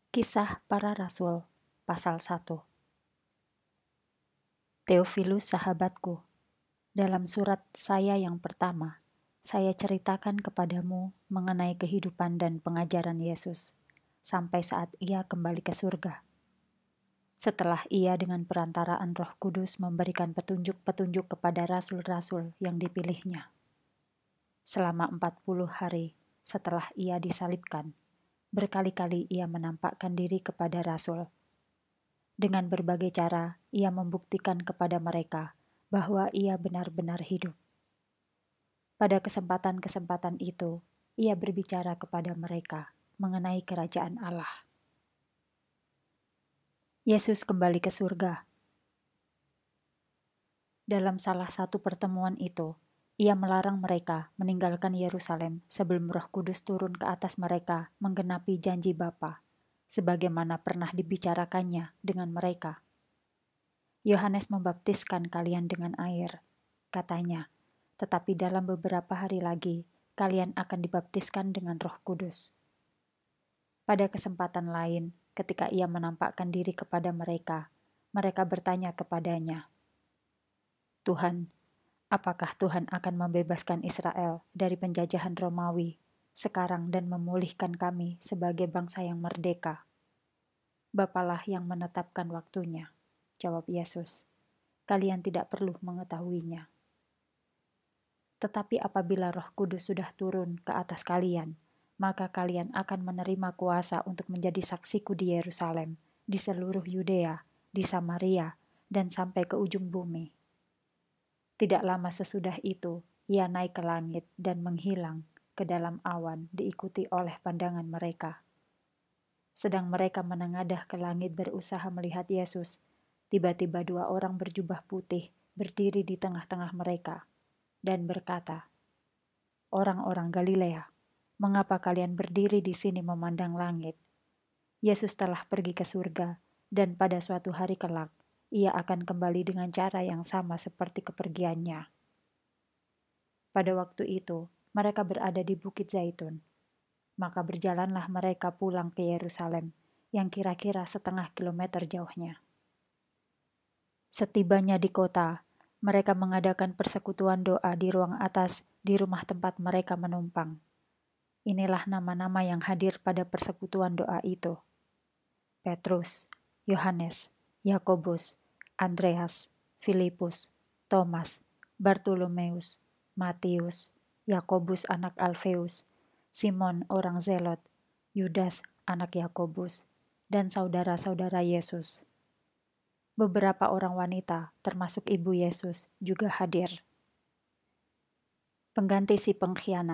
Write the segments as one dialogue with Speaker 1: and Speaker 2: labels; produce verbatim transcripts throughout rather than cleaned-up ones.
Speaker 1: Kisah Para Rasul, pasal satu. Theophilus sahabatku, dalam surat saya yang pertama, saya ceritakan kepadamu mengenai kehidupan dan pengajaran Yesus, sampai saat ia kembali ke surga. Setelah ia dengan perantaraan Roh Kudus memberikan petunjuk-petunjuk kepada rasul-rasul yang dipilihnya. Selama empat puluh hari setelah ia disalibkan, berkali-kali ia menampakkan diri kepada rasul. Dengan berbagai cara, ia membuktikan kepada mereka bahwa ia benar-benar hidup. Pada kesempatan-kesempatan itu, ia berbicara kepada mereka mengenai kerajaan Allah. Yesus kembali ke surga. Dalam salah satu pertemuan itu, ia melarang mereka meninggalkan Yerusalem sebelum Roh Kudus turun ke atas mereka menggenapi janji Bapa, sebagaimana pernah dibicarakannya dengan mereka. Yohanes membaptiskan kalian dengan air, katanya, tetapi dalam beberapa hari lagi kalian akan dibaptiskan dengan Roh Kudus. Pada kesempatan lain, ketika ia menampakkan diri kepada mereka, mereka bertanya kepadanya, Tuhan, apakah Tuhan akan membebaskan Israel dari penjajahan Romawi sekarang dan memulihkan kami sebagai bangsa yang merdeka? Bapalah yang menetapkan waktunya, jawab Yesus. Kalian tidak perlu mengetahuinya. Tetapi apabila Roh Kudus sudah turun ke atas kalian, maka kalian akan menerima kuasa untuk menjadi saksiku di Yerusalem, di seluruh Yudea, di Samaria, dan sampai ke ujung bumi. Tidak lama sesudah itu, ia naik ke langit dan menghilang ke dalam awan diikuti oleh pandangan mereka. Sedang mereka menengadah ke langit berusaha melihat Yesus, tiba-tiba dua orang berjubah putih berdiri di tengah-tengah mereka dan berkata, "Orang-orang Galilea, mengapa kalian berdiri di sini memandang langit? Yesus telah pergi ke surga, dan pada suatu hari kelak, ia akan kembali dengan cara yang sama seperti kepergiannya." Pada waktu itu, mereka berada di Bukit Zaitun. Maka berjalanlah mereka pulang ke Yerusalem, yang kira-kira setengah kilometer jauhnya. Setibanya di kota, mereka mengadakan persekutuan doa di ruang atas di rumah tempat mereka menumpang. Inilah nama-nama yang hadir pada persekutuan doa itu. Petrus, Yohanes, Yakobus, Andreas, Filipus, Thomas, Bartolomeus, Matius, Yakobus anak Alfeus, Simon orang Zelot, Yudas anak Yakobus, dan saudara-saudara Yesus. Beberapa orang wanita, termasuk ibu Yesus, juga hadir. Pengganti si pengkhianat.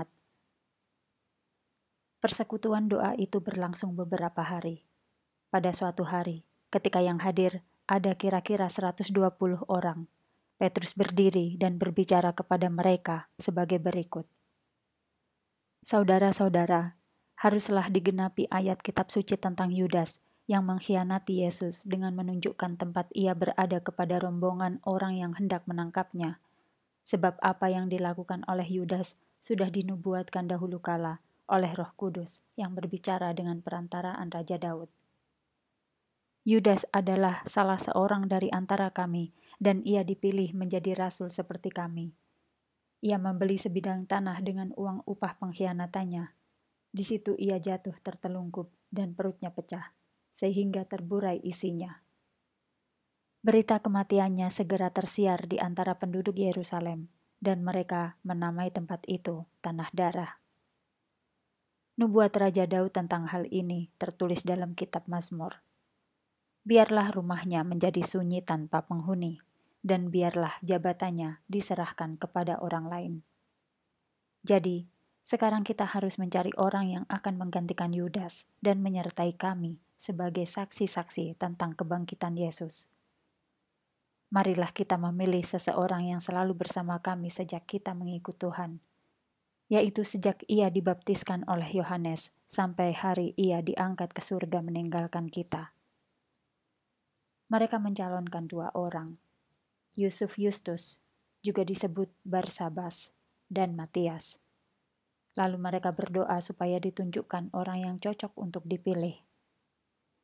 Speaker 1: Persekutuan doa itu berlangsung beberapa hari. Pada suatu hari, ketika yang hadir ada kira-kira seratus dua puluh orang, Petrus berdiri dan berbicara kepada mereka sebagai berikut. Saudara-saudara, haruslah digenapi ayat kitab suci tentang Yudas yang mengkhianati Yesus dengan menunjukkan tempat ia berada kepada rombongan orang yang hendak menangkapnya. Sebab apa yang dilakukan oleh Yudas sudah dinubuatkan dahulu kala oleh Roh Kudus yang berbicara dengan perantaraan Raja Daud. Yudas adalah salah seorang dari antara kami, dan ia dipilih menjadi rasul seperti kami. Ia membeli sebidang tanah dengan uang upah pengkhianatannya. Di situ ia jatuh tertelungkup dan perutnya pecah, sehingga terburai isinya. Berita kematiannya segera tersiar di antara penduduk Yerusalem, dan mereka menamai tempat itu Tanah Darah. Nubuat Raja Daud tentang hal ini tertulis dalam kitab Mazmur. Biarlah rumahnya menjadi sunyi tanpa penghuni, dan biarlah jabatannya diserahkan kepada orang lain. Jadi, sekarang kita harus mencari orang yang akan menggantikan Yudas dan menyertai kami sebagai saksi-saksi tentang kebangkitan Yesus. Marilah kita memilih seseorang yang selalu bersama kami sejak kita mengikut Tuhan, yaitu sejak ia dibaptiskan oleh Yohanes sampai hari ia diangkat ke surga meninggalkan kita. Mereka mencalonkan dua orang, Yusuf Yustus, juga disebut Barsabas, dan Matias. Lalu mereka berdoa supaya ditunjukkan orang yang cocok untuk dipilih.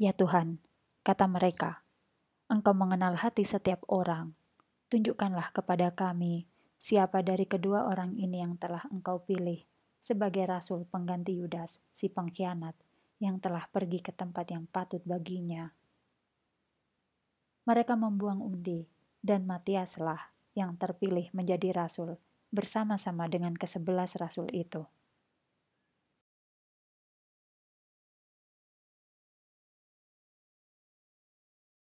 Speaker 1: "Ya Tuhan," kata mereka, "Engkau mengenal hati setiap orang. Tunjukkanlah kepada kami siapa dari kedua orang ini yang telah Engkau pilih sebagai rasul pengganti Yudas, si pengkhianat, yang telah pergi ke tempat yang patut baginya." Mereka membuang undi, dan Matiaslah yang terpilih menjadi rasul bersama-sama dengan kesebelas rasul itu.